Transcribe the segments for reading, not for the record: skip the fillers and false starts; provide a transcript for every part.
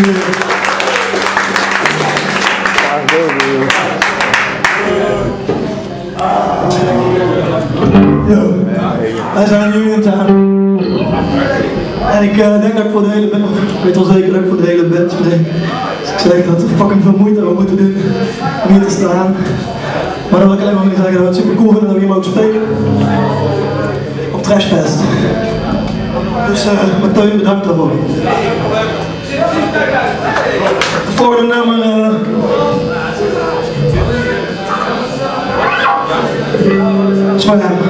Yo, wij zijn nu in town. En ik denk dat ik voor de hele band, ik weet wel zeker dat ik voor de hele band spreek. Dus ik zeg dat we fucking veel moeite we moeten doen om hier te staan. Maar dan wil ik alleen maar zeggen dat we het super cool vinden dat we hier mogen spelen. Op Trashfest. Dus Martijn, bedankt daarvoor. Het volgende nummer is van hem.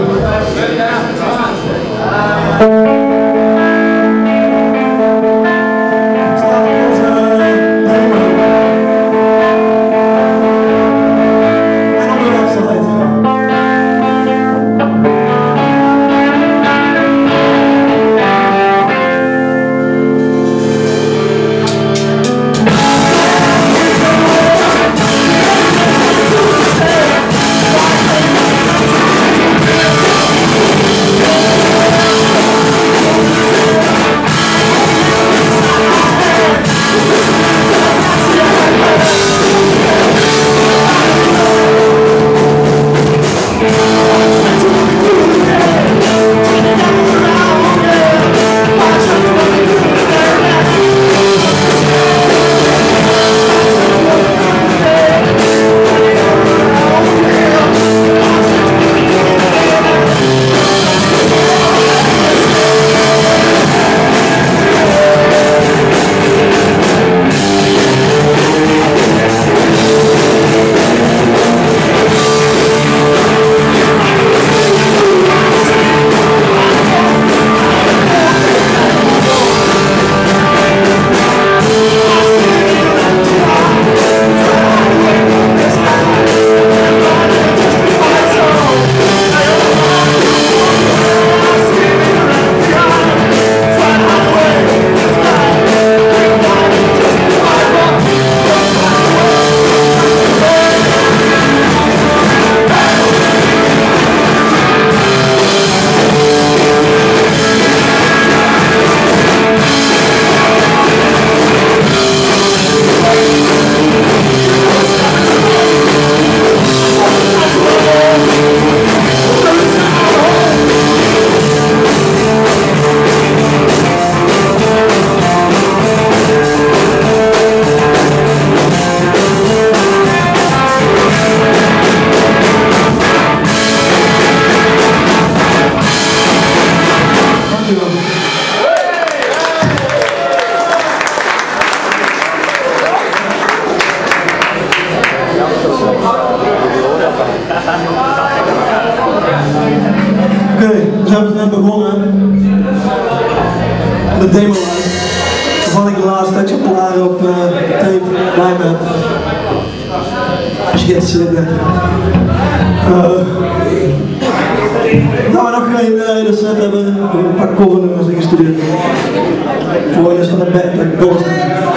We zijn net begonnen met de demo waarvan ik de laatste exemplaren op tape bij me heb. Als je geïnteresseerd bent. Nou, nog geen hele set hebben, een paar covernummers ingestudeerd. Voor is van de band,